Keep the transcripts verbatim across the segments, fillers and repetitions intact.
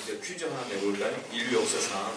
이제 퀴즈 하나 내볼까요? 인류 역사상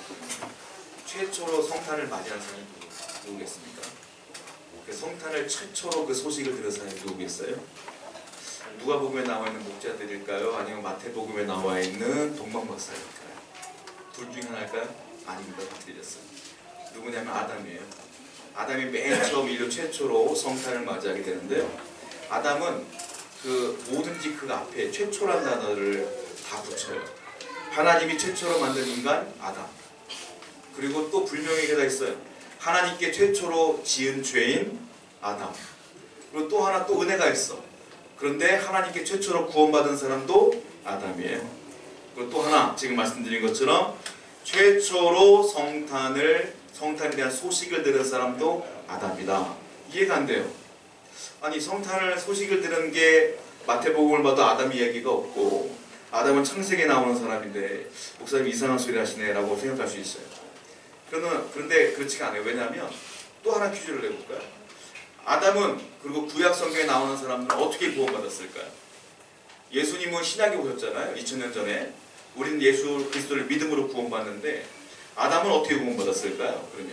최초로 성탄을 맞이한 사람이 누구, 누구겠습니까? 그 성탄을 최초로 그 소식을 들은 사람이 누구겠어요? 누가복음에 나와 있는 목자들일까요? 아니면 마태복음에 나와 있는 동방박사일까요? 둘 중에 하나일까요? 아닙니다. 다 틀렸어요. 누구냐면 아담이에요. 아담이 맨 처음 인류 최초로 성탄을 맞이하게 되는데요. 아담은 그 뭐든지 그 앞에 최초란 단어를 다 붙여요. 하나님이 최초로 만든 인간 아담. 그리고 또 불명예가 다 있어요. 하나님께 최초로 지은 죄인 아담. 그리고 또 하나 또 은혜가 있어. 그런데 하나님께 최초로 구원받은 사람도 아담이에요. 그리고 또 하나 지금 말씀드린 것처럼 최초로 성탄을 성탄에 대한 소식을 들은 사람도 아담이다. 이해가 안 돼요. 아니 성탄을 소식을 들은 게 마태복음을 봐도 아담 이야기가 없고 아담은 창세기에 나오는 사람인데 목사님 이상한 소리 하시네 라고 생각할 수 있어요. 그런데 그렇지가 않아요. 왜냐하면 또 하나 퀴즈를 내볼까요? 아담은 그리고 구약 성경에 나오는 사람들은 어떻게 구원받았을까요? 예수님은 신약에 오셨잖아요. 이천 년 전에. 우리는 예수 그리스도를 믿음으로 구원받는데 아담은 어떻게 구원받았을까요? 그러면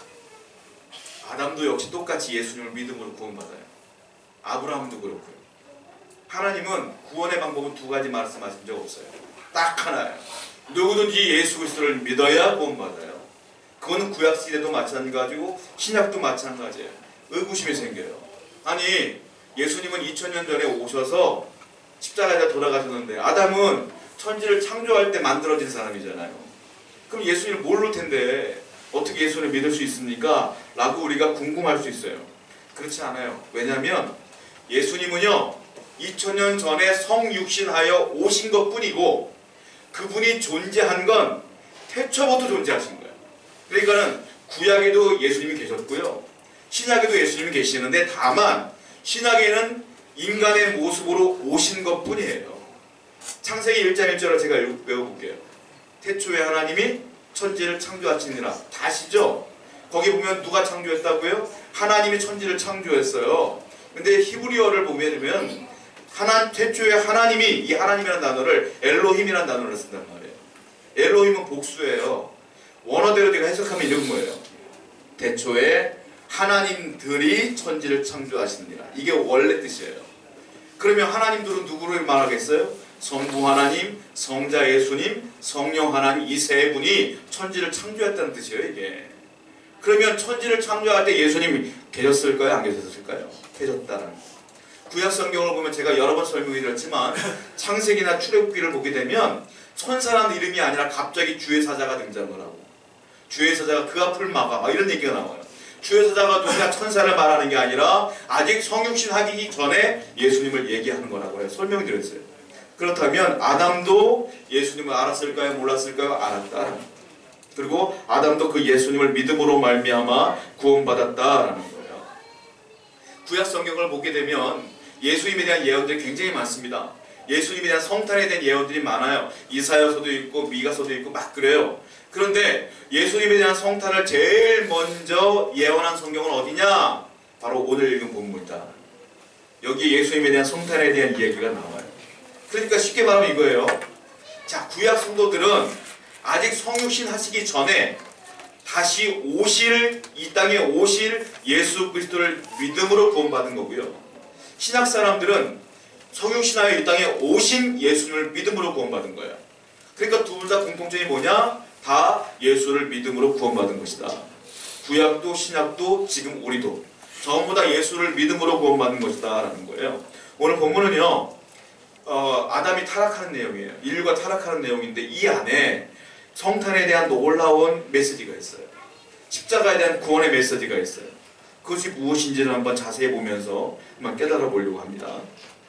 아담도 역시 똑같이 예수님을 믿음으로 구원받아요. 아브라함도 그렇고요. 하나님은 구원의 방법은 두 가지 말씀하신 적 없어요. 딱 하나예요. 누구든지 예수 그리스도를 믿어야 구원받아요. 그거는 구약 시대도 마찬가지고 신약도 마찬가지예요. 의구심이 생겨요. 아니 예수님은 이천 년 전에 오셔서 십자가에다 돌아가셨는데 아담은 천지를 창조할 때 만들어진 사람이잖아요. 그럼 예수님을 모를 텐데 어떻게 예수님을 믿을 수 있습니까? 라고 우리가 궁금할 수 있어요. 그렇지 않아요. 왜냐하면 예수님은요 이천 년 전에 성육신하여 오신 것뿐이고 그분이 존재한 건 태초부터 존재하신 거예요. 그러니까는 구약에도 예수님이 계셨고요. 신약에도 예수님이 계시는데 다만 신약에는 인간의 모습으로 오신 것뿐이에요. 창세기 일 장 일 절을 제가 외워볼게요. 태초에 하나님이 천지를 창조하시니라. 다시죠? 거기 보면 누가 창조했다고요? 하나님이 천지를 창조했어요. 근데 히브리어를 보면 하나, 태초에 하나님이 이 하나님이라는 단어를 엘로힘이라는 단어를 쓴단 말이에요. 엘로힘은 복수예요. 원어대로 제가 해석하면 이런 거예요. 태초에 하나님들이 천지를 창조하시느니라. 이게 원래 뜻이에요. 그러면 하나님들은 누구를 말하겠어요? 성부 하나님, 성자 예수님, 성령 하나님 이 세 분이 천지를 창조했다는 뜻이에요. 이게. 그러면 천지를 창조할 때 예수님이 계셨을까요? 안 계셨을까요? 계셨다는. 구약 성경을 보면 제가 여러 번 설명해 드렸지만 창세기나 출애굽기를 보게 되면 천사라는 이름이 아니라 갑자기 주의 사자가 등장을 하고 주의 사자가 그 앞을 막아 막 이런 얘기가 나와요. 주의 사자가 누가 천사를 말하는 게 아니라 아직 성육신 하기 전에 예수님을 얘기하는 거라고 해요. 설명드렸어요. 그렇다면 아담도 예수님을 알았을까요? 몰랐을까요? 알았다. 그리고 아담도 그 예수님을 믿음으로 말미암아 구원받았다라는 거예요. 구약 성경을 보게 되면 예수님에 대한 예언들이 굉장히 많습니다. 예수님에 대한 성탄에 대한 예언들이 많아요. 이사야서도 있고 미가서도 있고 막 그래요. 그런데 예수님에 대한 성탄을 제일 먼저 예언한 성경은 어디냐? 바로 오늘 읽은 본문이다. 여기 예수님에 대한 성탄에 대한 이야기가 나와요. 그러니까 쉽게 말하면 이거예요. 자, 구약 성도들은 아직 성육신 하시기 전에 다시 오실, 이 땅에 오실 예수 그리스도를 믿음으로 구원받은 거고요. 신약 사람들은 성육신하여 이 땅에 오신 예수님을 믿음으로 구원받은 거예요. 그러니까 두 분 다 공통점이 뭐냐? 다 예수를 믿음으로 구원받은 것이다. 구약도 신약도 지금 우리도 전부 다 예수를 믿음으로 구원받는 것이다 라는 거예요. 오늘 본문은요 어, 아담이 타락하는 내용이에요. 인류가 타락하는 내용인데 이 안에 성탄에 대한 놀라운 메시지가 있어요. 십자가에 대한 구원의 메시지가 있어요. 그것이 무엇인지를 한번 자세히 보면서 한번 깨달아 보려고 합니다.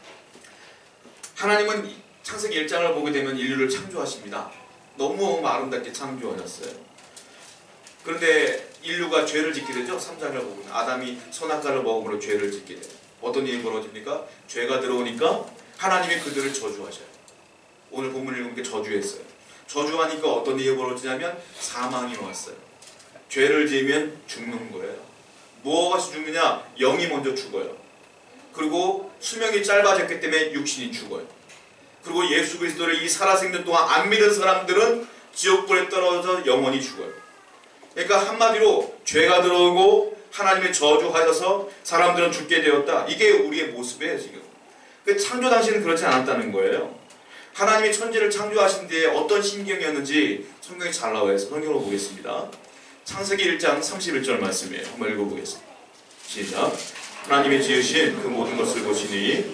하나님은 창세기 일 장을 보게 되면 인류를 창조하십니다. 너무 아름답게 창조하셨어요. 그런데 인류가 죄를 짓게 되죠. 삼 장을 보면 아담이 선악과를 먹음으로 죄를 짓게 돼요. 어떤 일이 벌어집니까? 죄가 들어오니까 하나님이 그들을 저주하셔요. 오늘 본문 읽은 게 저주했어요. 저주하니까 어떤 일이 벌어지냐면 사망이 왔어요. 죄를 지으면 죽는 거예요. 뭐가 죽느냐? 영이 먼저 죽어요. 그리고 수명이 짧아졌기 때문에 육신이 죽어요. 그리고 예수 그리스도를 이 살아생전 동안 안 믿은 사람들은 지옥불에 떨어져 영원히 죽어요. 그러니까 한마디로 죄가 들어오고 하나님의 저주하셔서 사람들은 죽게 되었다. 이게 우리의 모습이에요 지금. 창조 당시에는 그렇지 않았다는 거예요. 하나님이 천지를 창조하신 뒤에 어떤 심경이었는지 성경에 잘 나와 있어요. 성경을 보겠습니다. 창세기 일 장 삼십일 절 말씀이에요. 한번 읽어보겠습니다. 시작. 하나님이 지으신 그 모든 것을 보시니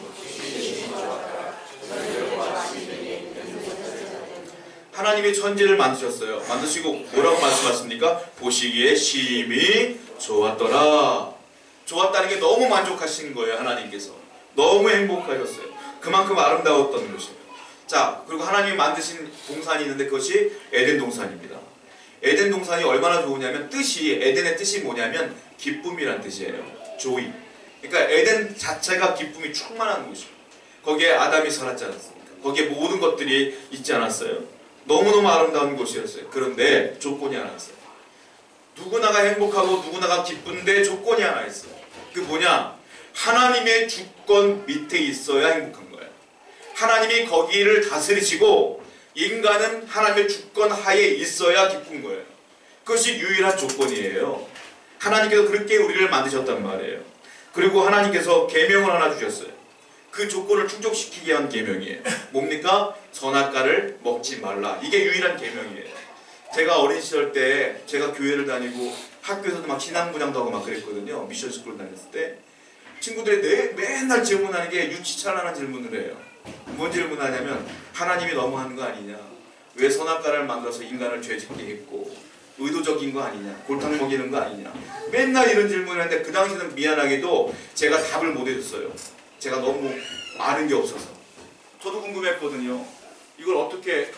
하나님이 천지를 만드셨어요. 만드시고 뭐라고 말씀하십니까? 보시기에 심히 좋았더라. 좋았다는 게 너무 만족하신 거예요. 하나님께서. 너무 행복하셨어요. 그만큼 아름다웠던 것이에요. 자, 그리고 하나님이 만드신 동산이 있는데 그것이 에덴 동산입니다. 에덴 동산이 얼마나 좋으냐면 뜻이, 에덴의 뜻이 뭐냐면 기쁨이란 뜻이에요. 조이. 그러니까 에덴 자체가 기쁨이 충만한 곳이에요. 거기에 아담이 살았지 않았습니까? 거기에 모든 것들이 있지 않았어요? 너무너무 아름다운 곳이었어요. 그런데 조건이 하나 있어요. 누구나가 행복하고 누구나가 기쁜데 조건이 하나 있어요. 그 뭐냐? 하나님의 주권 밑에 있어야 행복한 거예요. 하나님이 거기를 다스리시고 인간은 하나님의 주권 하에 있어야 기쁜 거예요. 그것이 유일한 조건이에요. 하나님께서 그렇게 우리를 만드셨단 말이에요. 그리고 하나님께서 계명을 하나 주셨어요. 그 조건을 충족시키게 한 계명이에요. 뭡니까? 선악과를 먹지 말라. 이게 유일한 계명이에요. 제가 어린 시절 때 제가 교회를 다니고 학교에서도 막 신앙분양도 하고 막 그랬거든요. 미션스쿨 다녔을 때 친구들이 내, 맨날 질문하는 게 유치찬란한 질문을 해요. 뭔 질문하냐면 하나님이 너무한 거 아니냐? 왜 선악과를 만들어서 인간을 죄짓게 했고 의도적인 거 아니냐? 골탕 먹이는 거 아니냐? 맨날 이런 질문을 하는데 그 당시에는 미안하게도 제가 답을 못 해줬어요. 제가 너무 아는 게 없어서. 저도 궁금했거든요. 이걸 어떻게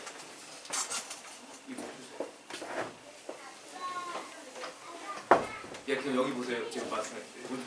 예, 그냥 여기 보세요. 제가 말씀했는데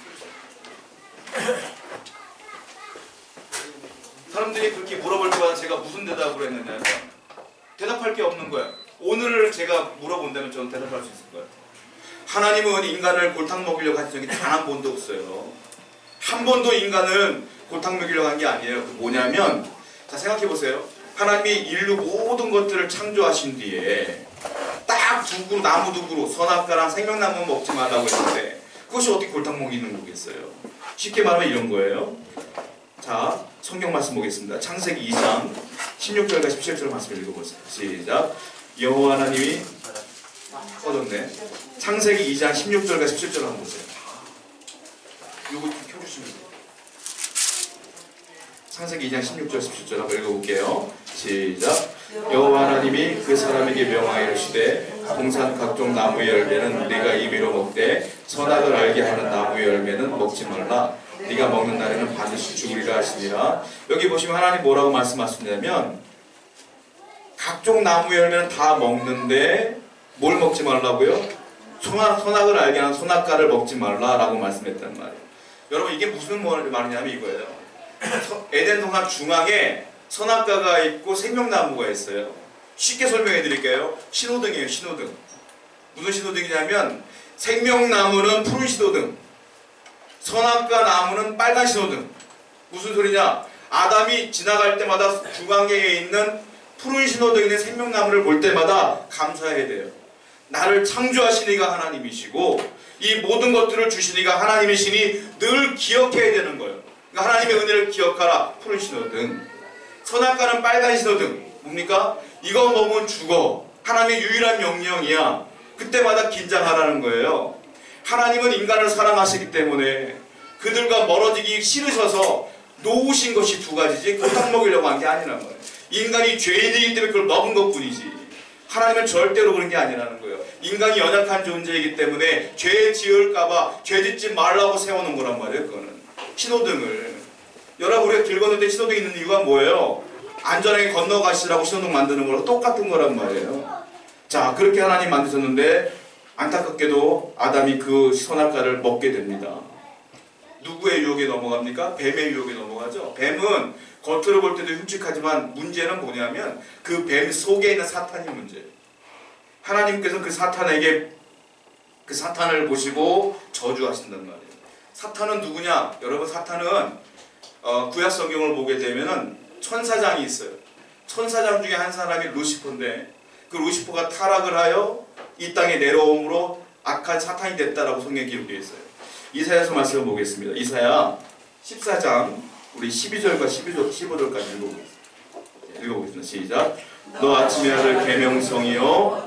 사람들이 그렇게 물어볼 때마다 제가 무슨 대답을 했느냐면 대답할 게 없는 거야. 오늘 제가 물어본다면 저는 대답할 수 있을 거예요. 하나님은 인간을 골탕 먹이려고 하신 적이 단 한 번도 없어요. 한 번도 인간은 골탕 먹이려고 한 게 아니에요. 그 뭐냐면 자 생각해 보세요. 하나님이 인류 모든 것들을 창조하신 뒤에 딱 두 그루 나무 두 그루 선악과랑 생명나무 먹지 말라고 했는데 그것이 어떻게 골탕 먹이는 거겠어요? 쉽게 말하면 이런 거예요. 자 성경 말씀 보겠습니다. 창세기 이 장 십육 절과 십칠 절 말씀 읽어보세요. 시작. 여호와 하나님이 꺼졌네. 창세기 이 장 십육 절과 십칠 절 한번 보세요. 요거 좀 켜주시면 돼요. 창세기 이 장 십육 절 십칠 절 한번 읽어볼게요. 시작. 여호와 하나님이 그 사람에게 명하여 이르시되 동산 각종 나무의 열매는 네가 임의로 먹되 선악을 알게 하는 나무의 열매는 먹지 말라. 네가 먹는 날에는 반드시 죽으리라 하시니라. 여기 보시면 하나님 뭐라고 말씀하시냐면 각종 나무의 열매는 다 먹는데 뭘 먹지 말라고요? 선악, 선악을 알게 하는 선악과를 먹지 말라라고 말씀했단 말이에요. 여러분 이게 무슨 말이냐면 이거예요. 에덴 동산 중앙에 선악과가 있고 생명나무가 있어요. 쉽게 설명해 드릴게요. 신호등이에요. 신호등. 무슨 신호등이냐면 생명나무는 푸른 신호등, 선악과 나무는 빨간 신호등. 무슨 소리냐? 아담이 지나갈 때마다 중앙에 있는 푸른 신호등에 있는 생명나무를 볼 때마다 감사해야 돼요. 나를 창조하신 이가 하나님이시고 이 모든 것들을 주신 이가 하나님이시니 늘 기억해야 되는 거예요. 그러니까 하나님의 은혜를 기억하라. 푸른 신호등. 선악과는 빨간 신호등. 뭡니까? 이거 먹으면 죽어. 하나님의 유일한 명령이야. 그때마다 긴장하라는 거예요. 하나님은 인간을 사랑하시기 때문에 그들과 멀어지기 싫으셔서 놓으신 것이 두 가지지 골탕 먹이려고 한 게 아니란 거예요. 인간이 죄인이기 때문에 그걸 먹은 것뿐이지 하나님은 절대로 그런 게 아니라는 거예요. 인간이 연약한 존재이기 때문에 죄 지을까봐 죄 짓지 말라고 세워놓은 거란 말이에요. 그거는 신호등을. 여러분 우리가 길 건널 때 신호등 있는 이유가 뭐예요? 안전하게 건너가시라고 신호등 만드는 거랑 똑같은 거란 말이에요. 자 그렇게 하나님 만드셨는데 안타깝게도 아담이 그 선악과를 먹게 됩니다. 누구의 유혹에 넘어갑니까? 뱀의 유혹에 넘어가죠. 뱀은 겉으로 볼 때도 흉측하지만 문제는 뭐냐면 그 뱀 속에 있는 사탄이 문제예요. 하나님께서 그 사탄에게 그 사탄을 보시고 저주하신단 말이에요. 사탄은 누구냐? 여러분 사탄은 어, 구약 성경을 보게 되면은 천사장이 있어요. 천사장 중에 한 사람이 루시퍼인데 그 루시퍼가 타락을 하여 이 땅에 내려옴으로 악한 사탄이 됐다라고 성경에 기록되어 있어요. 이사야서 말씀을 보겠습니다. 이사야 십사 장 우리 십이 절과 십오 절까지 읽어보겠습니다. 읽어보겠습니다. 시작. 너 아침의 아들 계명성이여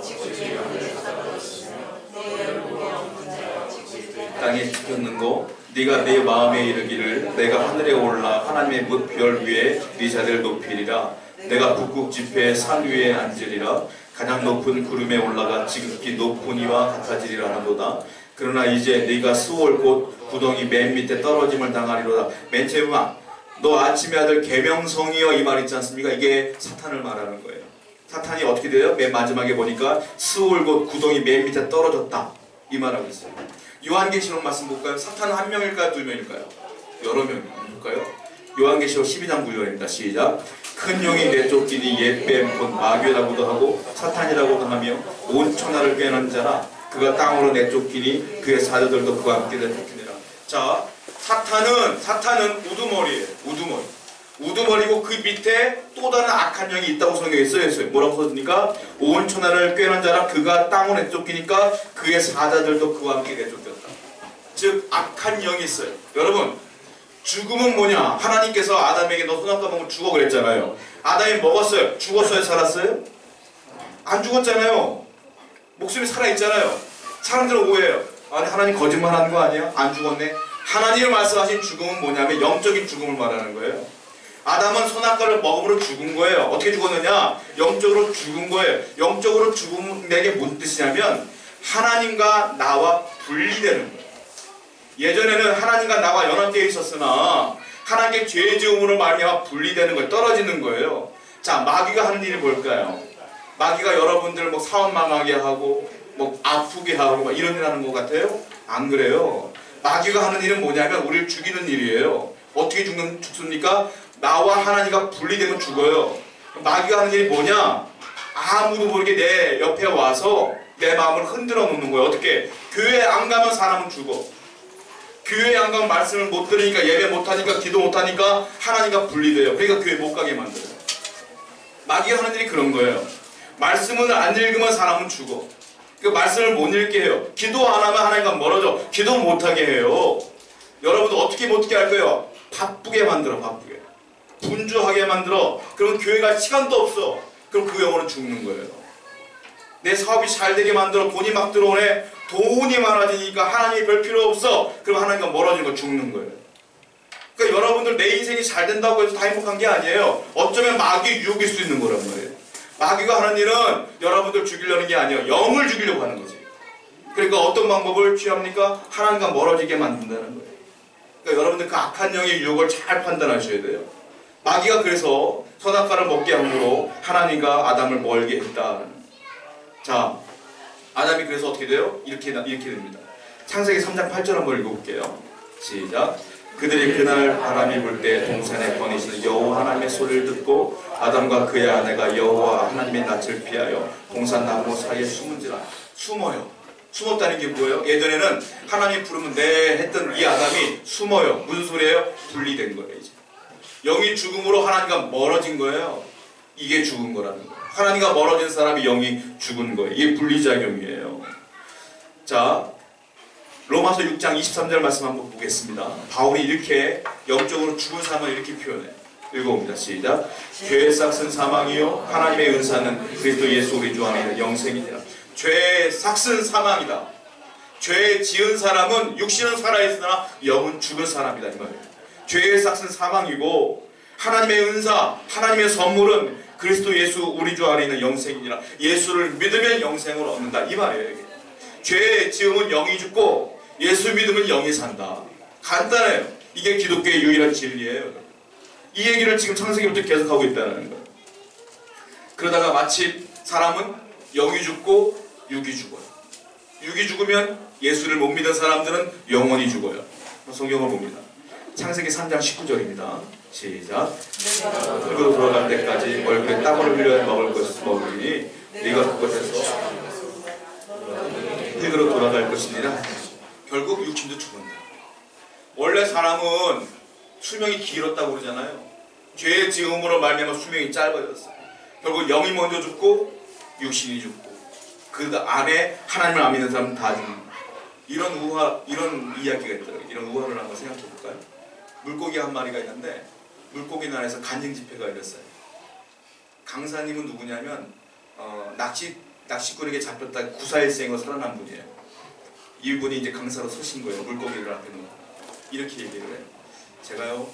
땅에 지켰는고 네가 내 마음에 이르기를 내가 하늘에 올라 하나님의 별 위에 네 자리를 높이리라. 내가 북극 지폐의 산 위에 앉으리라. 가장 높은 구름에 올라가 지극히 높은 이와 같아지리라 하노다. 그러나 이제 네가 수월 곧 구덩이 맨 밑에 떨어짐을 당하리로다. 맨 처음에 너 아침의 아들 계명성이여 이 말 있지 않습니까? 이게 사탄을 말하는 거예요. 사탄이 어떻게 돼요? 맨 마지막에 보니까 수월 곧 구덩이 맨 밑에 떨어졌다 이 말하고 있어요. 요한계시록 말씀 볼까요? 사탄은 한 명일까요? 두 명일까요? 여러 명이 볼까요? 요한계시록 십이 장 구 절입니다. 시작. 큰 용이 내쫓기니 옛뱀 곧 마귀라고도 하고 사탄이라고도 하며 온 천하를 꿰는 자라. 그가 땅으로 내쫓기니 그의 사자들도 그와 함께 내쫓기니라. 자, 사탄은 사탄은 우두머리예요. 우두머리. 우두머리고 그 밑에 또 다른 악한 영이 있다고 성경에 써있어요. 뭐라고 써있습니까? 온 천하를 꿰는 자라. 그가 땅으로 내쫓기니까 그의 사자들도 그와 함께 내쫓겼다. 즉 악한 영이 있어요. 여러분, 죽음은 뭐냐? 하나님께서 아담에게 너 선악과 먹으면 죽어 그랬잖아요. 아담이 먹었어요. 죽었어요? 살았어요? 안 죽었잖아요. 목숨이 살아있잖아요. 사람들은 오해해요. 아니 하나님 거짓말하는 거 아니야? 안 죽었네? 하나님이 말씀하신 죽음은 뭐냐면 영적인 죽음을 말하는 거예요. 아담은 선악과를 먹음으로 죽은 거예요. 어떻게 죽었느냐? 영적으로 죽은 거예요. 영적으로 죽음은 내게 무슨 뜻이냐면 하나님과 나와 분리되는 거예요. 예전에는 하나님과 나와 연합되어 있었으나 하나님께 죄 지음으로 말미암아 분리되는 거예요. 떨어지는 거예요. 자, 마귀가 하는 일이 뭘까요? 마귀가 여러분들 뭐 사업 망하게 하고 뭐 아프게 하고 뭐 이런 일 하는 것 같아요? 안 그래요. 마귀가 하는 일은 뭐냐면 우리를 죽이는 일이에요. 어떻게 죽는, 죽습니까? 나와 하나님과 분리되면 죽어요. 마귀가 하는 일이 뭐냐? 아무도 모르게 내 옆에 와서 내 마음을 흔들어 놓는 거예요. 어떻게? 교회 안 가면 사람은 죽어. 교회에 안 가면 말씀을 못 들으니까 예배 못하니까 기도 못하니까 하나님과 분리돼요. 그러니까 교회 못 가게 만들어요. 마귀가 하는 일이 그런 거예요. 말씀을 안 읽으면 사람은 죽어. 그 말씀을 못 읽게 해요. 기도 안 하면 하나님과 멀어져. 기도 못하게 해요. 여러분도 어떻게 못하게 할 거예요? 바쁘게 만들어. 바쁘게. 분주하게 만들어. 그러면 교회 갈 시간도 없어. 그럼 그 영혼은 죽는 거예요. 내 사업이 잘 되게 만들어. 돈이 막 들어오네. 돈이 많아지니까 하나님이 별 필요 없어. 그럼 하나님과 멀어지는 거 죽는 거예요. 그러니까 여러분들 내 인생이 잘 된다고 해서 다 행복한 게 아니에요. 어쩌면 마귀의 유혹일 수 있는 거란 말이에요. 마귀가 하는 일은 여러분들 죽이려는 게 아니에요. 영을 죽이려고 하는 거지. 그러니까 어떤 방법을 취합니까? 하나님과 멀어지게 만든다는 거예요. 그러니까 여러분들 그 악한 영의 유혹을 잘 판단하셔야 돼요. 마귀가 그래서 선악과를 먹게 함으로 하나님과 아담을 멀게 했다. 자, 아담이 그래서 어떻게 돼요? 이렇게, 이렇게 됩니다. 창세기 삼 장 팔 절 한번 읽어볼게요. 시작. 그들이 그날 바람이 불 때 동산에 거니시는 여호와 하나님의 소리를 듣고 아담과 그의 아내가 여호와 하나님의 낯을 피하여 동산 나무 사이에 숨은지라. 숨어요. 숨었다는 게 뭐예요? 예전에는 하나님이 부르면 네 했던 이 아담이 숨어요. 무슨 소리예요? 분리된 거예요. 이제 영이 죽음으로 하나님과 멀어진 거예요. 이게 죽은 거라는 거예요. 하나님과 멀어진 사람이 영이 죽은 거예요. 이게 분리작용이에요. 자, 로마서 육 장 이십삼 절 말씀 한번 보겠습니다. 바울이 이렇게 영적으로 죽은 사람을 이렇게 표현해요. 읽어봅니다. 시작. 죄의 삭은 사망이요 하나님의 은사는 그리스도 예수 우리 주 안에 영생이니라. 죄의 삭은 사망이다. 죄 지은 사람은 육신은 살아있으나 영은 죽은 사람이다 이 말이에요. 죄의 삭은 사망이고 하나님의 은사, 하나님의 선물은 그리스도 예수 우리 주 안에 있는 영생이니라. 예수를 믿으면 영생을 얻는다 이 말이에요. 죄의 지음은 영이 죽고 예수 믿으면 영이 산다. 간단해요. 이게 기독교의 유일한 진리예요. 이 얘기를 지금 창세기부터 계속하고 있다는 거예요. 그러다가 마침 사람은 영이 죽고 육이 죽어요. 육이 죽으면 예수를 못 믿은 사람들은 영원히 죽어요. 성경을 봅니다. 창세기 삼 장 십구 절입니다. 시작. 흙으로 돌아갈 때까지 얼굴에 땀을 흘려야 먹을 것을 먹으니 네가 그것에서 흙으로 돌아갈 것이니라. 결국 육신도 죽는다. 원래 사람은 수명이 길었다고 그러잖아요. 죄의 지음으로 말미암아 수명이 짧아졌어요. 결국 영이 먼저 죽고 육신이 죽고 그 안에 하나님을 안 믿는 사람은 다 죽는 거예요. 이런 우화, 이런 이야기가 있더라고요. 이런 우화를 한번 생각해 볼까요? 물고기 한 마리가 있는데 물고기 나라에서 간증 집회가 열렸어요. 강사님은 누구냐면 어, 낚시, 낚시꾼에게 잡혔다 구사일생으로 살아난 분이에요. 이분이 이제 강사로 서신 거예요. 물고기를 앞에 놓고 이렇게 얘기를 해요. 제가요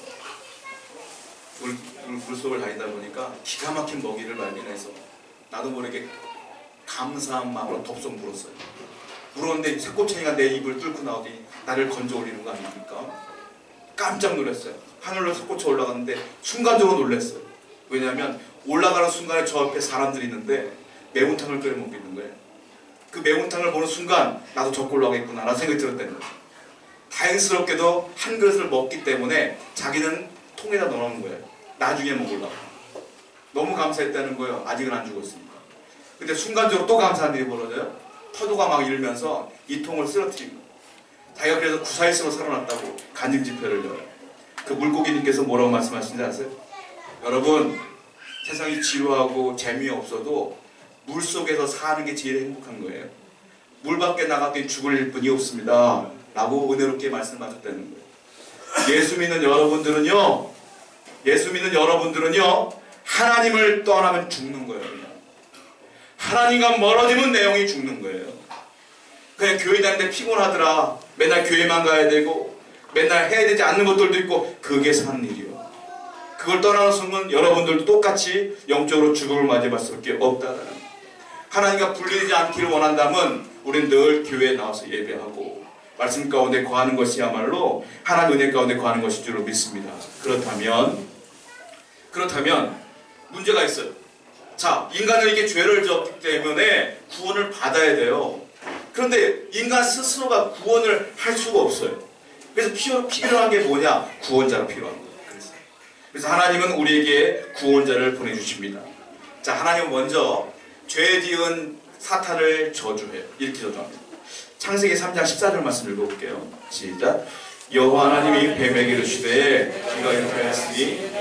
물, 물, 물속을 다니다 보니까 기가 막힌 먹이를 발견해서 나도 모르게 감사한 마음으로 덥석 물었어요. 물었는데 새꼬챙이가 내 입을 뚫고 나오더니 나를 건져 올리는 거 아닙니까? 깜짝 놀랐어요. 하늘로 솟구쳐 올라갔는데 순간적으로 놀랐어요. 왜냐하면 올라가는 순간에 저 옆에 사람들이 있는데 매운탕을 끓여 먹고 있는 거예요. 그 매운탕을 보는 순간 나도 저꼴 올라가겠구나 라는 생각이 들었다는 거예요. 다행스럽게도 한 그릇을 먹기 때문에 자기는 통에다 넣어놓은 거예요. 나중에 먹으려고. 너무 감사했다는 거예요. 아직은 안 죽었으니까. 근데 순간적으로 또 감사한 일이 벌어져요. 파도가 막 일면서 이 통을 쓰러뜨린 거예요. 자기가 그래서 구사일생으로 살아났다고 간증 집회를 열어요. 그 물고기님께서 뭐라고 말씀하시는지 아세요? 여러분, 세상이 지루하고 재미없어도 물속에서 사는 게 제일 행복한 거예요. 물 밖에 나갔더니 죽을 뿐이 없습니다 라고 은혜롭게 말씀하셨다는 거예요. 예수 믿는 여러분들은요, 예수 믿는 여러분들은요 하나님을 떠나면 죽는 거예요. 그냥. 하나님과 멀어지면 내용이 죽는 거예요. 그냥 교회 다니는데 피곤하더라, 맨날 교회만 가야 되고 맨날 해야 되지 않는 것들도 있고, 그게 사는 일이요. 그걸 떠나는 순간 여러분들도 똑같이 영적으로 죽음을 맞이할 수밖에 없다라는 거예요. 하나님과 분리되지 않기를 원한다면 우리는 늘 교회에 나와서 예배하고 말씀 가운데 거하는 것이야말로 하나님 은혜 가운데 거하는 것인 줄로 믿습니다. 그렇다면 그렇다면 문제가 있어요. 자, 인간은 이게 죄를 졌기 때문에 구원을 받아야 돼요. 그런데 인간 스스로가 구원을 할 수가 없어요. 그래서 필요, 필요한 게 뭐냐? 구원자가 필요한 거예요. 그래서, 그래서 하나님은 우리에게 구원자를 보내주십니다. 자, 하나님은 먼저 죄 지은 사탄을 저주해요. 이렇게 저주합니다. 창세기 삼 장 십사 절 말씀 읽어볼게요. 시작. 여호와 하나님이 뱀에게 이르시되 네가 이렇게 하였으니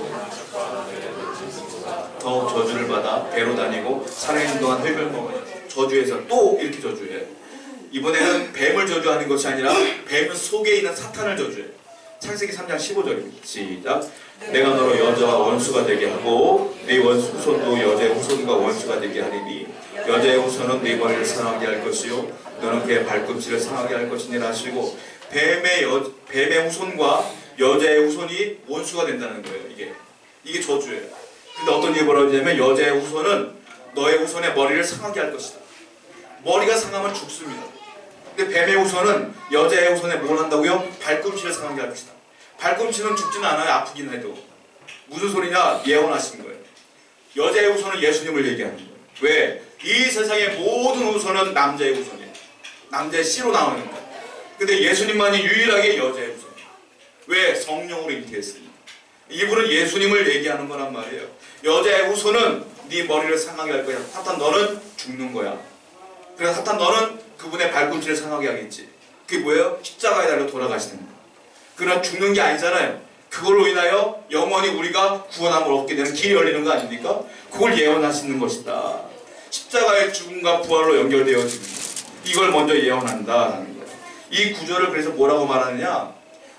더 저주를 받아 배로 다니고 살아있는 동안 흙을 먹으니. 저주해서 또 이렇게 저주해요. 이번에는 뱀을 저주하는 것이 아니라 뱀 속에 있는 사탄을 저주해요. 창세기 삼 장 십오 절입니다. 시작. 내가 너로 여자와 원수가 되게 하고 네 후손도 여자의 후손과 원수가 되게 하리니 여자의 후손은 네 머리를 상하게 할 것이요 너는 그의 발꿈치를 상하게 할 것이니라 하시고, 뱀의, 여, 뱀의 후손과 여자의 후손이 원수가 된다는 거예요. 이게 이게 저주예요. 근데 어떤 일이 벌어지냐면 여자의 후손은 너의 후손의 머리를 상하게 할 것이다. 머리가 상하면 죽습니다. 근데 뱀의 후손은 여자의 후손에 뭘 한다고요? 발꿈치를 상하게 할 것이다. 발꿈치는 죽지는 않아요. 아프긴 해도. 무슨 소리냐? 예언하신 거예요. 여자의 후손은 예수님을 얘기하는 거예요. 왜? 이 세상의 모든 후손은 남자의 후손이에요. 남자의 씨로 나오는 거예요. 근데 예수님만이 유일하게 여자의 후손이에요. 왜? 성령으로 잉태했으니까. 이분은 예수님을 얘기하는 거란 말이에요. 여자의 후손은 네 머리를 상하게 할 거야. 사탄 너는 죽는 거야. 그래서 사탄 너는 그분의 발꿈치를 상하게 하겠지. 그게 뭐예요? 십자가에 달려 돌아가시는 거예요. 그러나 죽는 게 아니잖아요. 그걸로 인하여 영원히 우리가 구원함을 얻게 되는 길이 열리는 거 아닙니까? 그걸 예언하시는 것이다. 십자가의 죽음과 부활로 연결되어지는 거예요. 이걸 먼저 예언한다라는 거예요. 이 구절을 그래서 뭐라고 말하느냐?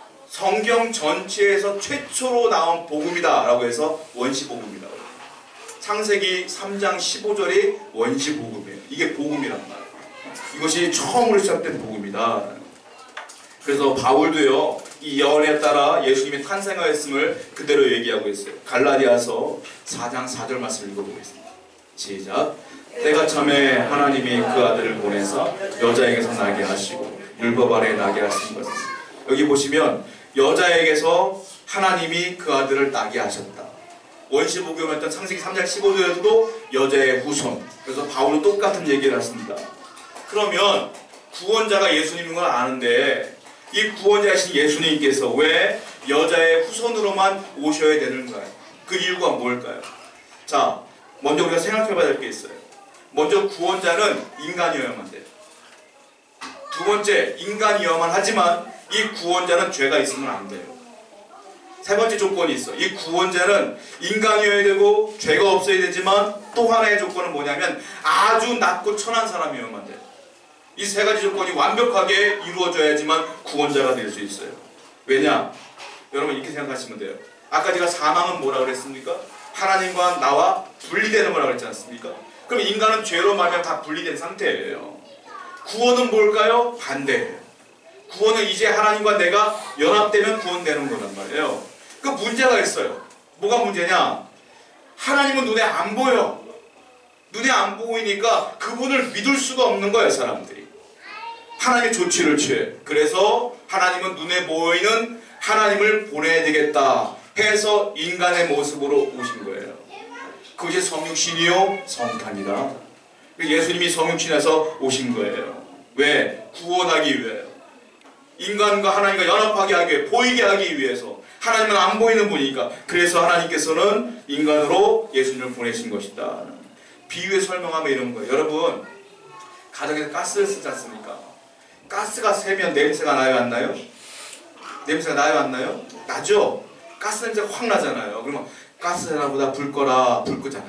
성경 전체에서 최초로 나온 복음이다 라고 해서 원시복음이라고 해요. 창세기 삼 장 십오 절이 원시복음이에요. 이게 복음이란 말이에요. 이것이 처음으로 시작된 복음이다. 그래서 바울도요, 이 예언에 따라 예수님이 탄생하였음을 그대로 얘기하고 있어요. 갈라디아서 사 장 사 절 말씀 읽어보겠습니다. 시작. 때가 참에 하나님이 그 아들을 보내서 여자에게서 나게 하시고 율법 아래 나게 하신 것은, 여기 보시면 여자에게서 하나님이 그 아들을 나게 하셨다. 원시복음이었던 창세기 삼 장 십오 절에서도 여자의 후손. 그래서 바울은 똑같은 얘기를 하십니다. 그러면 구원자가 예수님인 걸 아는데 이 구원자이신 예수님께서 왜 여자의 후손으로만 오셔야 되는가요? 그 이유가 뭘까요? 자, 먼저 우리가 생각해 봐야 될 게 있어요. 먼저 구원자는 인간이어야만 돼요. 두 번째, 인간이어야만 하지만 이 구원자는 죄가 있으면 안 돼요. 세 번째 조건이 있어. 이 구원자는 인간이어야 되고 죄가 없어야 되지만 또 하나의 조건은 뭐냐면 아주 낮고 천한 사람이어야만 돼. 이 세 가지 조건이 완벽하게 이루어져야지만 구원자가 될 수 있어요. 왜냐? 여러분 이렇게 생각하시면 돼요. 아까 제가 사망은 뭐라 그랬습니까? 하나님과 나와 분리되는 거라고 그랬지 않습니까? 그럼 인간은 죄로 말하면 다 분리된 상태예요. 구원은 뭘까요? 반대예요. 구원은 이제 하나님과 내가 연합되면 구원되는 거란 말이에요. 그 문제가 있어요. 뭐가 문제냐? 하나님은 눈에 안 보여. 눈에 안 보이니까 그분을 믿을 수가 없는 거예요, 사람들이. 하나님의 조치를 취해. 그래서 하나님은 눈에 보이는 하나님을 보내야 되겠다 해서 인간의 모습으로 오신 거예요. 그것이 성육신이요 성탄이다. 예수님이 성육신에서 오신 거예요. 왜? 구원하기 위해요. 인간과 하나님과 연합하게 하기 위해, 보이게 하기 위해서. 하나님은 안 보이는 분이니까. 그래서 하나님께서는 인간으로 예수님을 보내신 것이다. 비유에 설명하면 이런 거예요. 여러분, 가정에서 가스를 쓰지 않습니까? 가스가 새면 냄새가 나요, 안 나요? 냄새가 나요, 안 나요? 나죠? 가스 냄새가 확 나잖아요. 그러면 가스나보다 불 꺼라, 불 끄잖아요.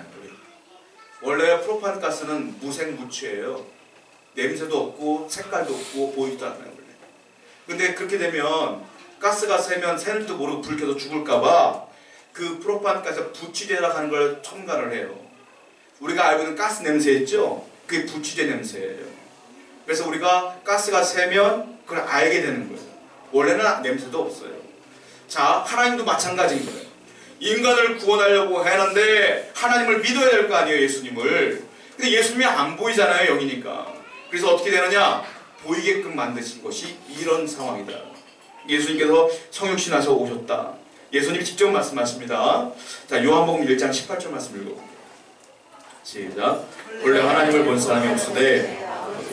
원래 프로판 가스는 무색무취예요. 냄새도 없고 색깔도 없고 보이지도 않아요, 원래. 근데 그렇게 되면 가스가 새면 새는지도 모르고 불 켜서 죽을까봐 그 프로판 가스 부취제라고 하는 걸 첨가를 해요. 우리가 알고 있는 가스 냄새 있죠? 그게 부취제 냄새예요. 그래서 우리가 가스가 새면 그걸 알게 되는 거예요. 원래는 냄새도 없어요. 자, 하나님도 마찬가지인 거예요. 인간을 구원하려고 하는데 하나님을 믿어야 될 거 아니에요, 예수님을. 근데 예수님이 안 보이잖아요, 여기니까. 그래서 어떻게 되느냐? 보이게끔 만드신 것이 이런 상황이다. 예수님께서 성육신하셔 오셨다. 예수님이 직접 말씀하십니다. 자, 요한복음 일 장 십팔 절 말씀 읽어볼게요. 시작. 본래 하나님을 본 사람이 없으되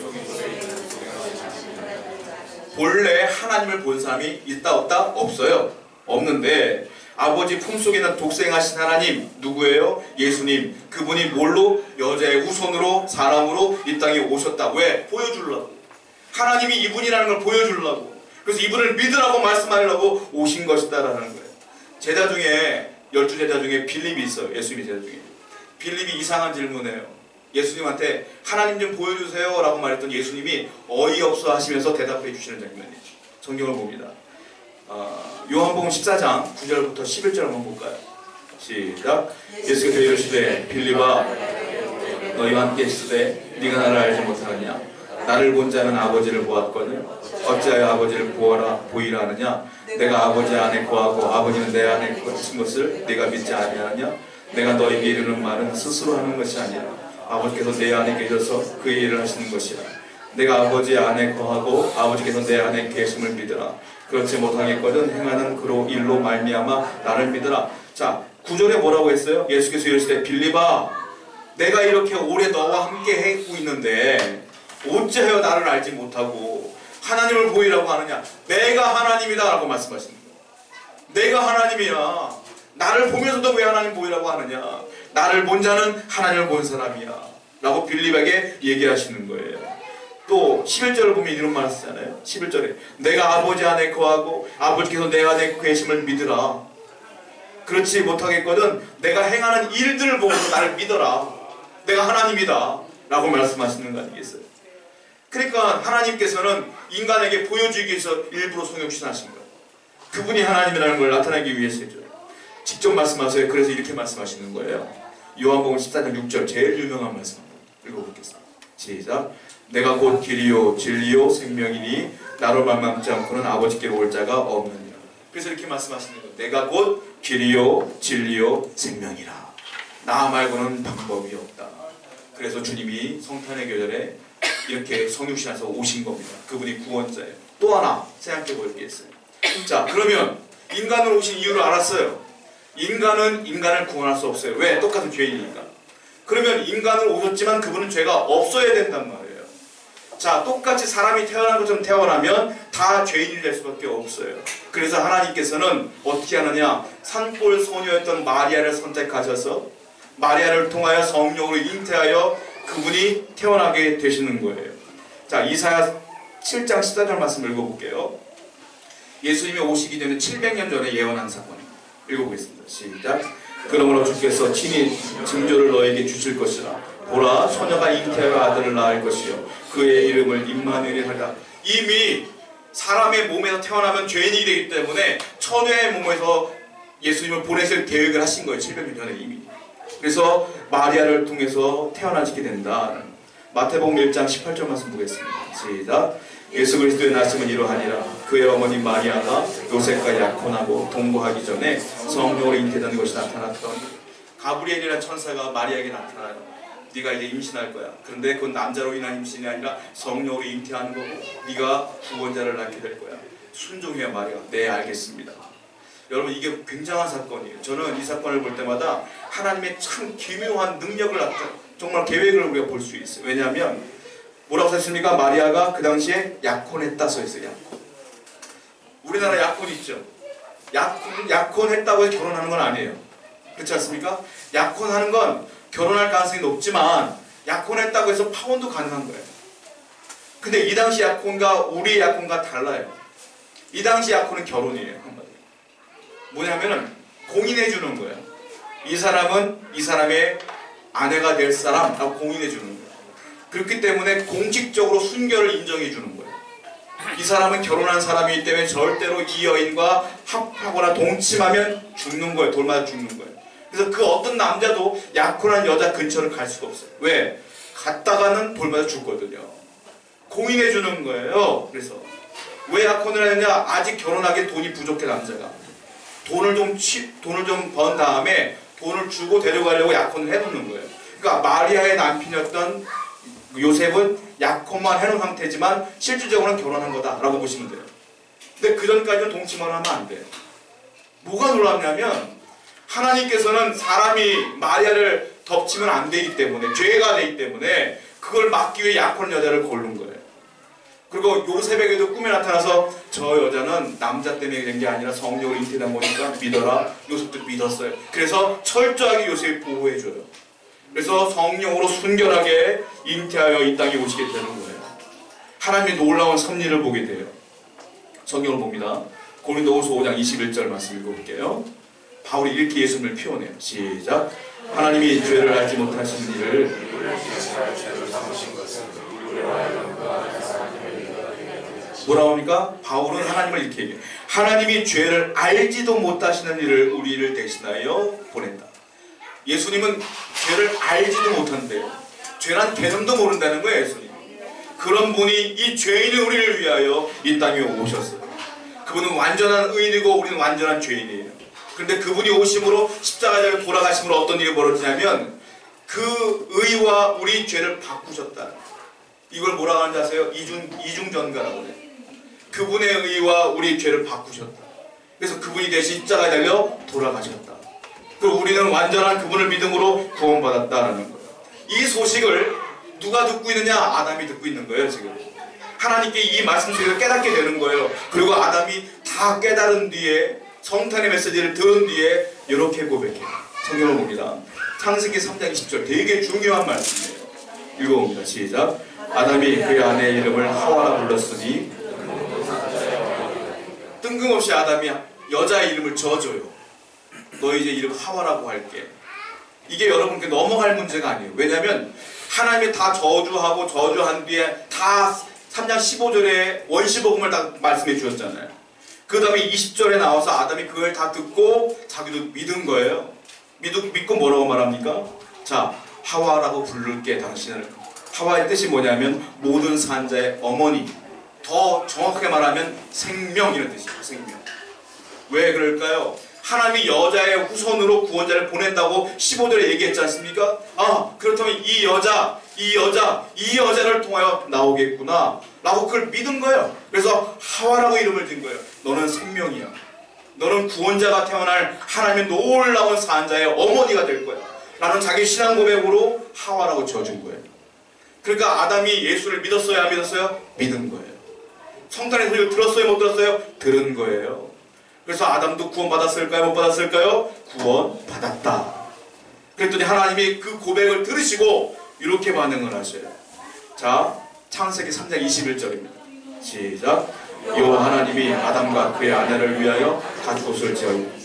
본래 하나님을 본 사람이 있다 없다? 없어요. 없는데 아버지 품속에는 독생하신 하나님 누구예요? 예수님. 그분이 뭘로? 여자의 후손으로 사람으로 이 땅에 오셨다. 왜? 보여주려고. 하나님이 이분이라는 걸 보여주려고. 그래서 이분을 믿으라고 말씀하려고 오신 것이다라는 거예요. 제자 중에 열두 제자 중에 빌립이 있어요. 예수님의 제자 중에. 빌립이 이상한 질문해요. 예수님한테 하나님 좀 보여주세요 라고 말했던 예수님이 어이없어 하시면서 대답해 주시는 장면이에요. 성경을 봅니다. 어, 요한복음 십사 장 구 절부터 십일 절 한번 볼까요? 시작. 예수께서 이르시되 빌립아 너희와 함께 있으되 네가 나를 알지 못하느냐? 나를 본 자는 아버지를 보았거든. 어찌하여 아버지를 보아라 보이라 하느냐? 내가 아버지 안에 거하고 아버지는 내 안에 거하신 것을 네가 믿지 아니하느냐? 내가 너희에게 이르는 말은 스스로 하는 것이 아니라 아버지께서 내 안에 계셔서 그의 일을 하시는 것이라. 내가 아버지 안에 거하고 아버지께서 내 안에 계심을 믿으라. 그렇지 못하겠거든 행하는 그로 일로 말미암아 나를 믿으라. 자, 구 절에 뭐라고 했어요? 예수께서 이르시되 빌립아 내가 이렇게 오래 너와 함께 했고 있는데 어찌하여 나를 알지 못하고 하나님을 보이라고 하느냐? 내가 하나님이다 라고 말씀하시는 거예요. 내가 하나님이야. 나를 보면서도 왜 하나님 보이라고 하느냐? 나를 본 자는 하나님을 본 사람이야 라고 빌립에게 얘기하시는 거예요. 또 십일 절을 보면 이런 말 쓰잖아요. 십일 절에 내가 아버지 안에 거하고 아버지께서 내 안에 계심을 믿으라. 그렇지 못하겠거든 내가 행하는 일들을 보고서 나를 믿어라. 내가 하나님이다 라고 말씀하시는 거 아니겠어요? 그러니까 하나님께서는 인간에게 보여주기 위해서 일부러 성육신 하신 거예요. 그분이 하나님이라는 걸 나타내기 위해서죠. 직접 말씀하세요. 그래서 이렇게 말씀하시는 거예요. 요한복음 십사 장 육 절 제일 유명한 말씀 읽어보겠습니다. 시작. 내가 곧 길이요 진리요 생명이니 나로 말미암지 않고는 아버지께로 올 자가 없느니라. 그래서 이렇게 말씀하시는 거예요. 내가 곧 길이요 진리요 생명이라. 나 말고는 방법이 없다. 그래서 주님이 성탄의 계절에 이렇게 성육신하셔서 오신 겁니다. 그분이 구원자예요. 또 하나 생각해 보겠어요. 자, 그러면 인간으로 오신 이유를 알았어요. 인간은 인간을 구원할 수 없어요. 왜? 똑같은 죄인이니까. 그러면 인간으로 오셨지만 그분은 죄가 없어야 된단 말이에요. 자, 똑같이 사람이 태어난 것처럼 태어나면 다 죄인이 될 수밖에 없어요. 그래서 하나님께서는 어떻게 하느냐? 산골 소녀였던 마리아를 선택하셔서 마리아를 통하여 성령으로 잉태하여 그분이 태어나게 되시는 거예요. 자, 이사야 칠 장 십사 절 말씀 읽어볼게요. 예수님이 오시기 전에 칠백 년 전에 예언한 사건입니다. 읽어보겠습니다. 시작. 그러므로 주께서 친히 징조를 너에게 주실 것이라. 보라, 처녀가 잉태하여 아들을 낳을 것이요 그의 이름을 임마누엘이라 하리라. 이미 사람의 몸에서 태어나면 죄인이 되기 때문에 처녀의 몸에서 예수님을 보내실 계획을 하신 거예요. 칠백 년 전에 이미. 그래서 마리아를 통해서 태어나게 된다. 마태복음 일 장 십팔 절 말씀 보겠습니다. 시작. 예수 그리스도의 나심은 이러하니라. 그의 어머니 마리아가 요셉과 약혼하고 동거하기 전에 성령으로 잉태된 것이 나타났더니. 가브리엘이라는 천사가 마리아에게 나타나요. 네가 이제 임신할 거야. 그런데 그건 남자로 인한 임신이 아니라 성령으로 잉태하는 거고 네가 구원자를 낳게 될 거야. 순종해야 마리아. 네, 알겠습니다. 여러분, 이게 굉장한 사건이에요. 저는 이 사건을 볼 때마다 하나님의 참 기묘한 능력을 나타내, 정말 계획을 우리가 볼 수 있어요. 왜냐하면 뭐라고 썼습니까? 마리아가 그 당시에 약혼했다 써 있어요. 약혼. 우리나라 약혼 있죠. 약혼, 약혼했다고 해서 결혼하는 건 아니에요. 그렇지 않습니까? 약혼하는 건 결혼할 가능성이 높지만 약혼했다고 해서 파혼도 가능한 거예요. 근데 이 당시 약혼과 우리의 약혼과 달라요. 이 당시 약혼은 결혼이에요. 한마디로. 뭐냐면은 공인해 주는 거예요. 이 사람은 이 사람의 아내가 될 사람라고 공인해 주는 거예요. 그렇기 때문에 공식적으로 순결을 인정해 주는 거예요. 이 사람은 결혼한 사람이기 때문에 절대로 이 여인과 합하거나 동침하면 죽는 거예요. 돌 맞아 죽는 거예요. 그래서 그 어떤 남자도 약혼한 여자 근처를 갈 수가 없어요. 왜? 갔다가는 돌 맞아 죽거든요. 공인해 주는 거예요. 그래서 왜 약혼을 하느냐? 아직 결혼하기에 돈이 부족해. 남자가 돈을 좀 치, 돈을 좀 번 다음에 돈을 주고 데려가려고 약혼을 해놓는 거예요. 그러니까 마리아의 남편이었던 요셉은 약혼만 해놓은 상태지만 실질적으로는 결혼한 거다라고 보시면 돼요. 근데 그 전까지는 동침을 하면 안 돼요. 뭐가 놀랍냐면 하나님께서는 사람이 마리아를 덮치면 안 되기 때문에, 죄가 되기 때문에 그걸 막기 위해 약혼 여자를 고른 거예요. 그리고 요셉에게도 꿈에 나타나서 저 여자는 남자 때문에 된 게 아니라 성령으로 잉태된 거니까 믿어라. 요셉도 믿었어요. 그래서 철저하게 요셉을 보호해줘요. 그래서 성령으로 순결하게 잉태하여 이 땅에 오시게 되는 거예요. 하나님의 놀라운 섭리를 보게 돼요. 성경을 봅니다. 고린도후서 오 장 이십일 절 말씀 읽어볼게요. 바울이 이렇게 예수님을 표현해요. 시작. 하나님이 죄를 알지 못하신 일을 뭐라고 합니까? 바울은 하나님을 이렇게 얘기해요. 하나님이 죄를 알지도 못하시는 일을 우리를 대신하여 보냈다. 예수님은 죄를 알지도 못한대요. 죄란 개념도 모른다는 거예요. 예수님. 그런 분이 이 죄인의 우리를 위하여 이 땅에 오셨어요. 그분은 완전한 의인이고 우리는 완전한 죄인이에요. 그런데 그분이 오심으로 십자가에 돌아가심으로 어떤 일이 벌어지냐면 그 의와 우리 죄를 바꾸셨다. 이걸 뭐라고 하는지 아세요? 이중, 이중전가라고 해요. 그분의 의와 우리 죄를 바꾸셨다. 그래서 그분이 대신 십자가에 달려 돌아가셨다. 그리고 우리는 완전한 그분을 믿음으로 구원받았다라는 거예요. 이 소식을 누가 듣고 있느냐? 아담이 듣고 있는 거예요. 지금 하나님께 이 말씀 속에서 깨닫게 되는 거예요. 그리고 아담이 다 깨달은 뒤에, 성탄의 메시지를 들은 뒤에 이렇게 고백해요. 성경을 봅니다. 창세기 삼 장 이십 절, 되게 중요한 말씀이에요. 읽어봅니다. 시작. 아담이 그의 아내의 이름을 하와라 불렀으니, 뜬금없이 아담이 여자의 이름을 지어줘요. 너 이제 이름 하와라고 할게. 이게 여러분께 넘어갈 문제가 아니에요. 왜냐하면 하나님이 다 저주하고 저주한 뒤에 다 삼 장 십오 절에 원시복음을 다 말씀해 주셨잖아요. 그 다음에 이십 절에 나와서 아담이 그걸 다 듣고 자기도 믿은 거예요. 믿고, 믿고 뭐라고 말합니까? 자, 하와라고 부를게 당신을. 하와의 뜻이 뭐냐면 모든 산자의 어머니. 더 정확하게 말하면 생명, 이런 뜻이에요. 생명. 왜 그럴까요? 하나님이 여자의 후손으로 구원자를 보낸다고 십오 절에 얘기했지 않습니까? 아, 그렇다면 이 여자, 이 여자, 이 여자를 통하여 나오겠구나 라고 그걸 믿은 거예요. 그래서 하와라고 이름을 진 거예요. 너는 생명이야. 너는 구원자가 태어날 하나님의 놀라운 산자의 어머니가 될 거야 라는 자기 신앙 고백으로 하와라고 지어준 거예요. 그러니까 아담이 예수를 믿었어요? 안 믿었어요? 믿은 거예요. 성탄의 소리를 들었어요? 못 들었어요? 들은 거예요. 그래서 아담도 구원 받았을까요? 못 받았을까요? 구원 받았다. 그랬더니 하나님이 그 고백을 들으시고 이렇게 반응을 하셔요. 자, 창세기 삼 장 이십일 절입니다. 시작. 여호와 하나님이 아담과 그의 아내를 위하여 가죽옷을 지어요.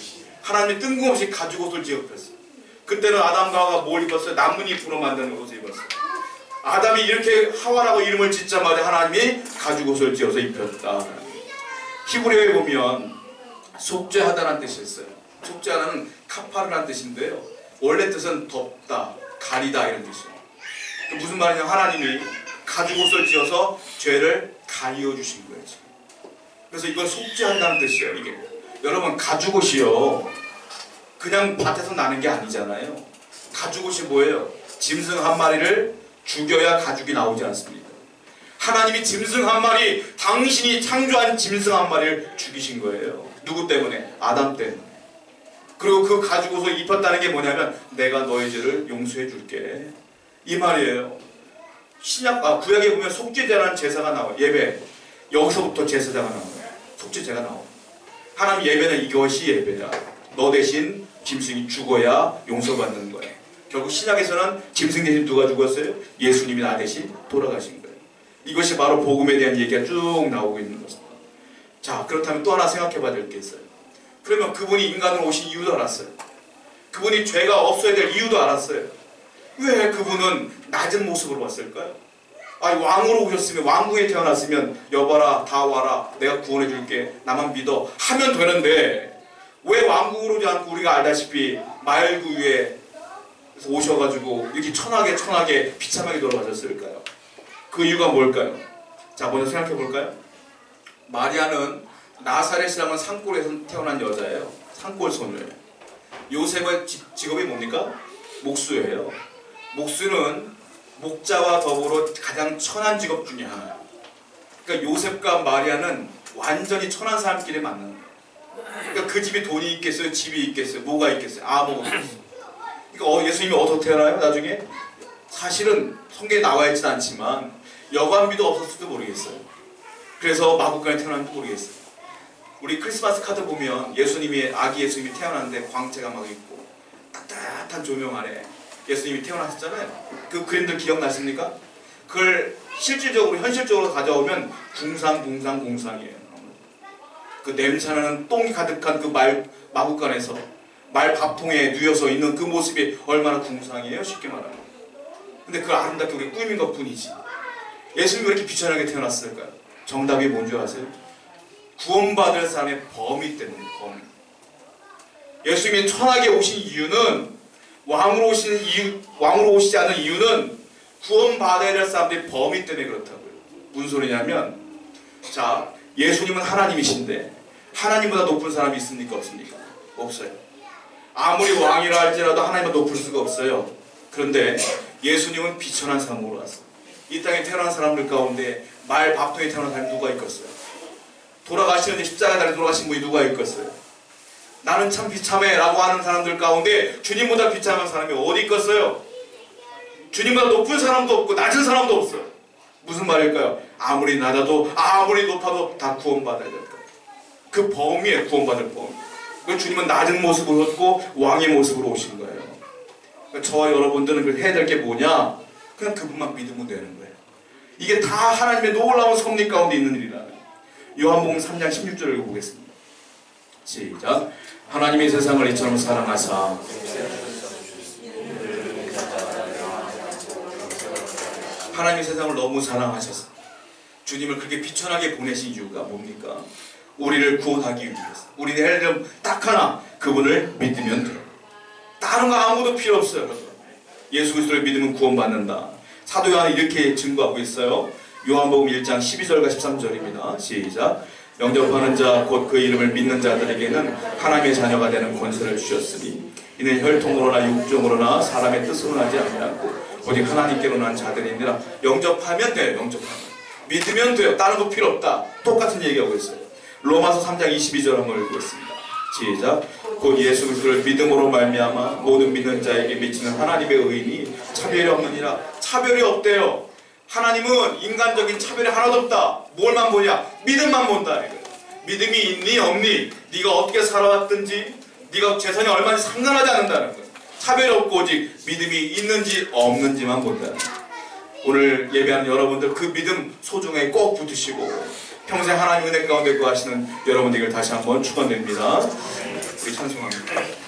하나님이 뜬금없이 가죽 옷을 지었어요. 그때는 아담과 하와가 뭘 입었어요? 나뭇잎으로 만드는 옷을 입었어요. 아담이 이렇게 하와라고 이름을 짓자마자 하나님이 가죽 옷을 지어서 입혔다. 히브리어에 보면 속죄하다라는 뜻이 있어요. 속죄하다는 카파르라는 뜻인데요. 원래 뜻은 덮다, 가리다 이런 뜻이에요. 그 무슨 말이냐면 하나님이 가죽 옷을 지어서 죄를 가리어 주신 거예요. 지금. 그래서 이걸 속죄한다는 뜻이에요. 이게 여러분 가죽 옷이요 그냥 밭에서 나는 게 아니잖아요. 가죽 옷이 뭐예요? 짐승 한 마리를 죽여야 가죽이 나오지 않습니까? 하나님이 짐승 한 마리, 당신이 창조한 짐승 한 마리를 죽이신 거예요. 누구 때문에? 아담 때문에. 그리고 그 가죽 옷을 입혔다는 게 뭐냐면 내가 너의 죄를 용서해 줄게 이 말이에요. 신약, 아, 구약에 보면 속죄제라는 제사가 나와요. 예배. 여기서부터 제사자가 나와요. 속죄제가 나와요. 하나님 예배는 이것이 예배야. 너 대신 짐승이 죽어야 용서받는 거예요. 결국 신약에서는 짐승 대신 누가 죽었어요? 예수님이 나 대신 돌아가신 거예요. 이것이 바로 복음에 대한 얘기가 쭉 나오고 있는 것입니다. 자, 그렇다면 또 하나 생각해 봐야 될 게 있어요. 그러면 그분이 인간으로 오신 이유도 알았어요. 그분이 죄가 없어야 될 이유도 알았어요. 왜 그분은 낮은 모습으로 왔을까요? 아니 왕으로 오셨으면, 왕궁에 태어났으면 여봐라 다 와라 내가 구원해 줄게 나만 믿어 하면 되는데 왜 왕궁으로 오지 않고 우리가 알다시피 마일구 위에 오셔가지고 이렇게 천하게 천하게 비참하게 돌아가셨을까요? 그 이유가 뭘까요? 자, 먼저 생각해 볼까요? 마리아는 나사렛이라는 산골에서 태어난 여자예요. 산골 소녀예요. 요셉의 직업이 뭡니까? 목수예요. 목수는 목자와 더불어 가장 천한 직업 중에 하나예요. 그러니까 요셉과 마리아는 완전히 천한 사람끼리 만나는 거예요. 그러니까 그 집이 돈이 있겠어요? 집이 있겠어요? 뭐가 있겠어요? 아무것도 없어요. 그러니까 어, 예수님이 어디서 태어나요? 나중에? 사실은 성경에 나와 있지는 않지만 여관비도 없었을지도 모르겠어요. 그래서 마구간에 태어났는지 모르겠어요. 우리 크리스마스 카드 보면 예수님이, 아기 예수님이 태어났는데 광채가 막 있고 따뜻한 조명 아래 예수님이 태어나셨잖아요. 그 그림들 기억나십니까? 그걸 실질적으로 현실적으로 가져오면 궁상 궁상 궁상이에요. 그 냄새나는 똥이 가득한 그 말 마구간에서 말 밥통에 누워서 있는 그 모습이 얼마나 궁상이에요, 쉽게 말하면. 근데 그걸 아름답게 우리 꾸민 것 뿐이지. 예수님이 왜 이렇게 비천하게 태어났을까요? 정답이 뭔지 아세요? 구원받을 사람의 범위 때문에. 범위. 예수님이 천하게 오신 이유는 왕으로 오신 이유, 왕으로 오시지 않은 이유는 구원받아야 될 사람들의 범위 때문에 그렇다고요. 무슨 소리냐면, 자, 예수님은 하나님이신데 하나님보다 높은 사람이 있습니까? 없습니까? 없어요. 아무리 왕이라 할지라도 하나님보다 높을 수가 없어요. 그런데 예수님은 비천한 사람으로 왔어요. 이 땅에 태어난 사람들 가운데 말 밥통에 태어난 사람이 누가 있겠어요? 돌아가시는데 십자가 달에 돌아가신 분이 누가 있겠어요? 나는 참 비참해 라고 하는 사람들 가운데 주님보다 비참한 사람이 어디 있겠어요? 주님보다 높은 사람도 없고 낮은 사람도 없어요. 무슨 말일까요? 아무리 낮아도 아무리 높아도 다 구원받아야 될 거예요. 그 범위에 구원받을 범위. 주님은 낮은 모습으로 오셨고 왕의 모습으로 오신 거예요. 저와 여러분들은 그 해야 될 게 뭐냐? 그냥 그분만 믿으면 되는 거예요. 이게 다 하나님의 놀라운 섭리 가운데 있는 일이라. 요한복음 삼 장 십육 절을 읽어보겠습니다. 시작. 하나님이 세상을 이처럼 사랑하사 하나님이 세상을 너무 사랑하셔서 주님을 그렇게 비천하게 보내신 이유가 뭡니까? 우리를 구원하기 위해서. 우리는 해야 될 딱 하나, 그분을 믿으면 돼요. 다른 거 아무도 필요 없어요. 여러분. 예수 그리스도를 믿으면 구원받는다. 사도 요한이 이렇게 증거하고 있어요. 요한복음 일 장 십이 절과 십삼 절입니다. 시작. 영접하는 자 곧 그 이름을 믿는 자들에게는 하나님의 자녀가 되는 권세를 주셨으니 이는 혈통으로나 육종으로나 사람의 뜻으로 나지 아니하고 오직 하나님께로 난 자들이니라. 영접하면 돼요. 영접하면. 믿으면 돼요. 다른 거 필요 없다. 똑같은 얘기하고 있어요. 로마서 삼 장 이십이 절 한번 읽겠습니다. 시작. 곧 예수 그리스도를 믿음으로 말미암아 모든 믿는 자에게 미치는 하나님의 의인이 차별이 없느니라. 차별이 없대요. 하나님은 인간적인 차별이 하나도 없다. 뭘만 보냐? 믿음만 본다. 이거. 믿음이 있니 없니? 네가 어떻게 살아왔든지 네가 재산이 얼마인지 상관하지 않는다는 거예요. 차별이 없고 오직 믿음이 있는지 없는지만 본다. 오늘 예배하는 여러분들 그 믿음 소중하게 꼭 붙으시고 평생 하나님 은혜 가운데 거하시는 여러분들에게 다시 한번 축원드립니다. 우리 찬송합니다.